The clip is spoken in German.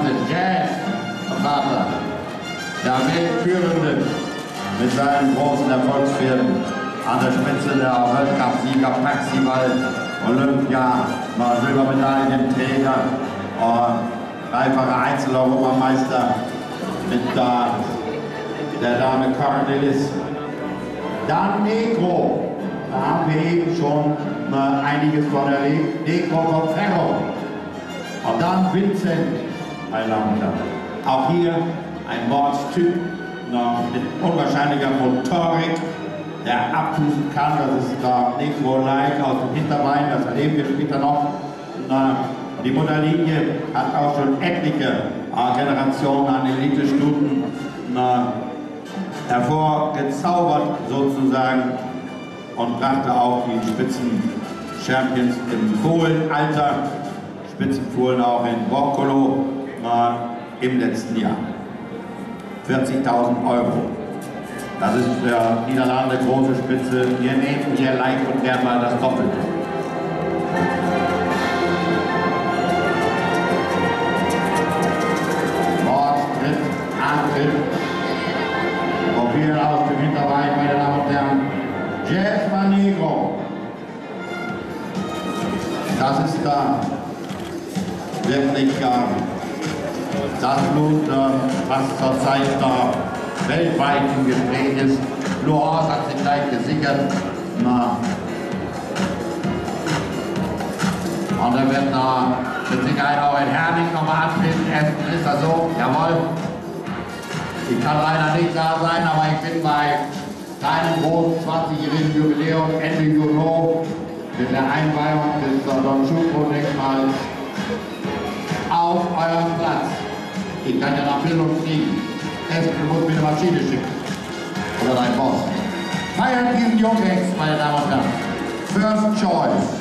Jazz Vater, der Weltführende mit seinen großen Erfolgspferden an der Spitze der Weltcup-Sieger Paxival, Olympia, Silbermedaillenträger, dreifacher Einzel-Europameister mit der Dame Cornelis. Dann Negro, da haben wir eben schon einiges von erlebt. Negro von Ferro. Und dann Vincent, meine Damen und Herren. Auch hier ein Mordstyp mit unwahrscheinlicher Motorik, der abpusten kann. Das ist Negro-like aus dem Hinterbein, das erleben wir später noch. Die Mutterlinie hat auch schon etliche Generationen an Elite-Stuten hervorgezaubert sozusagen und brachte auch die Spitzen-Champions im Fohlenalter, Spitzenfohlen auch in Borcolo im letzten Jahr. 40.000 Euro. Das ist für Niederlande große Spitze. Wir nehmen hier leicht und gern mal das Doppelte. Tritt, Antritt. Probieren aus dem Hinterbein, meine Damen und Herren. Jazz Negro. Das ist da wirklich das Blut, was zurzeit weltweit im Gespräch ist. Florence hat sich gleich gesichert. Und er wird mit Sicherheit auch in Herning nochmal antreten. Erstens ist das so, jawohl. Ich kann leider nicht da sein, aber ich bin bei deinem großen 20-jährigen Jubiläum Ende Juni mit der Einweihung des Don Schulpro-Denkmals auf eurem Platz. Ich kann ja nach Bildung fliegen. Du musst mir eine Maschine schicken. Oder dein Boss. Feiert diesen Junghex, meine Damen und Herren. First Choice.